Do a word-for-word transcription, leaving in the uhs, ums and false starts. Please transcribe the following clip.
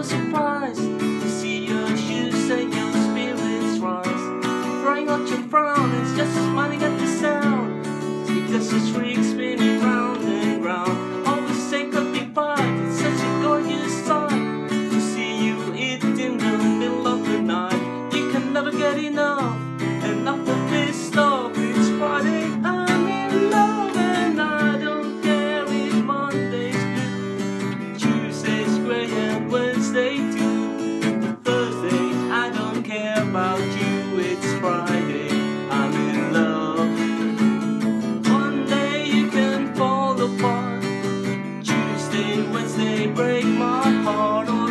surprised to see your shoes and your spirits rise. Throwing out your frown, it's just smiling at the sound. Take us a streak spinning round and round. Always say could be fine, it's such a gorgeous sight to see you eat in the middle of the night. You can never get enough, enough of this stuff. It's Friday, I'm in love, and I don't care if Monday's blue, Tuesday's grey and Wednesday too. Thursday, I don't care about you. It's Friday, I'm in love. Monday you can fall apart, Tuesday, Wednesday break my heart.